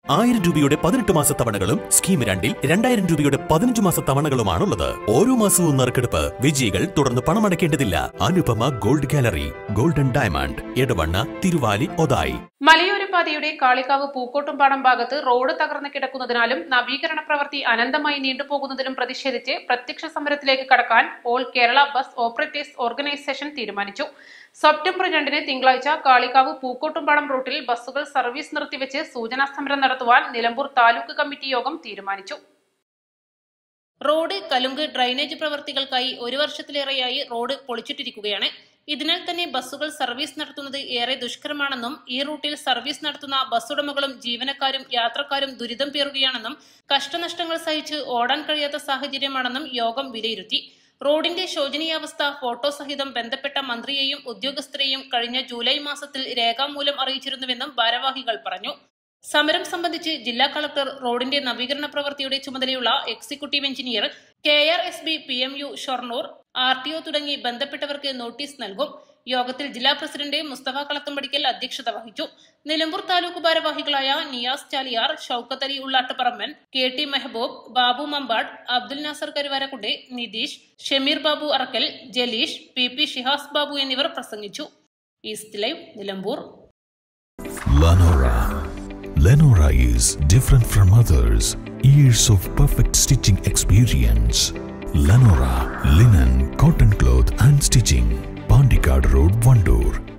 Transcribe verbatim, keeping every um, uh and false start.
ആയിരം രൂപയുടെ പതിനെട്ട് മാസ തവണകളും സ്കീം രണ്ടിൽ രണ്ടായിരം രൂപയുടെ പതിനഞ്ച് മാസ തവണകളുമാണുള്ളത്. ഓരോ മാസവും നറുക്കെടുപ്പ്. വിജയികൾ തുടർന്ന് പണമടയ്ക്കേണ്ടതില്ല. Anupama gold gallery, golden diamond, Edavanna, Thiruvali, Othayi. മലയോര പാതയുടെ കാളികാവ് പൂക്കോട്ടുംപാടം ഭാഗത്ത് റോഡ് തകർന്നു കിടക്കുന്നതിനാലും നവീകരണ പ്രവൃത്തി അനന്തമായി നീണ്ടുപോകുന്നതിലും പ്രതിഷേധിച്ച് പ്രത്യക്ഷ സമരത്തിലേക്ക് കടക്കാൻ all Kerala bus operators organisation തീരുമാനിച്ചു. സെപ്റ്റംബർ രണ്ടിന് തിങ്കളാഴ്ച കാളികാവ് പൂക്കോട്ടുംപാടം റൂട്ടിൽ ബസ്സുകൾ സർവീസ് നിർത്തിവെച്ച് സൂചനാ സമരം നടത്തുവാൻ നിലമ്പൂർ താലൂക്ക് കമ്മിറ്റി യോഗം തീരുമാനിച്ചു. റോഡ് കലുങ്ക് ഡ്രൈനേജ് പ്രവൃത്തികൾക്കായി ഒരു വർഷത്തിലേറെയായി റോഡ് പൊളിച്ചിട്ടിരിക്കുകയാണ്. ഇതിനാൽ തന്നെ ബസ്സുകൾ സർവീസ് നടത്തുന്നത് ഏറെ ദുഷ്കരമാണെന്നും ഈ റൂട്ടിൽ സർവീസ് നടത്തുന്ന ബസ്സുടമകളും ജീവനക്കാരും യാത്രക്കാരും ദുരിതം പേറുകയാണെന്നും കഷ്ടനഷ്ടങ്ങൾ സഹിച്ച് ഓടാൻ കഴിയാത്ത സാഹചര്യമാണെന്നും യോഗം വിലയിരുത്തി. റോഡിന്റെ ശോചനീയാവസ്ഥ ഫോട്ടോ സഹിതം ബന്ധപ്പെട്ട മന്ത്രിയെയും ഉദ്യോഗസ്ഥരെയും കഴിഞ്ഞ ജൂലൈ മാസത്തിൽ രേഖാമൂലം അറിയിച്ചിരുന്നുവെന്നും ഭാരവാഹികൾ പറഞ്ഞു. സമരം സംബന്ധിച്ച് ജില്ലാ കളക്ടർ, റോഡിന്റെ നവീകരണ പ്രവൃത്തിയുടെ ചുമതലയുള്ള executive engineer, K R S B, P M U Shoranur, R T O തുടങ്ങി ബന്ധപ്പെട്ടവർക്ക് നോട്ടീസ് നൽകും. യോഗത്തിൽ ജില്ലാ പ്രസിഡന്റ് മുസ്തഫ കളത്തമ്പടിക്കൽ അധ്യക്ഷത വഹിച്ചു. നിലമ്പൂർ താലൂക്ക് ഭാരവാഹികളായ Niyas Chaliyar, Shoukath Ali Ullattuparamban, K T Mehaboob, Babu Mampad, Abdul Nasar Karuvarakundu, Nitheesh, Shameer Babu Arakkal, Jaleesh, P P Shihas Babu എന്നിവർ പ്രസംഗിച്ചു. East live, Nilambur. Lenora. Lenora is different from others. Years of perfect stitching experience. Lenora linen, cotton cloth and stitching. Pandikad Road, Vandoor.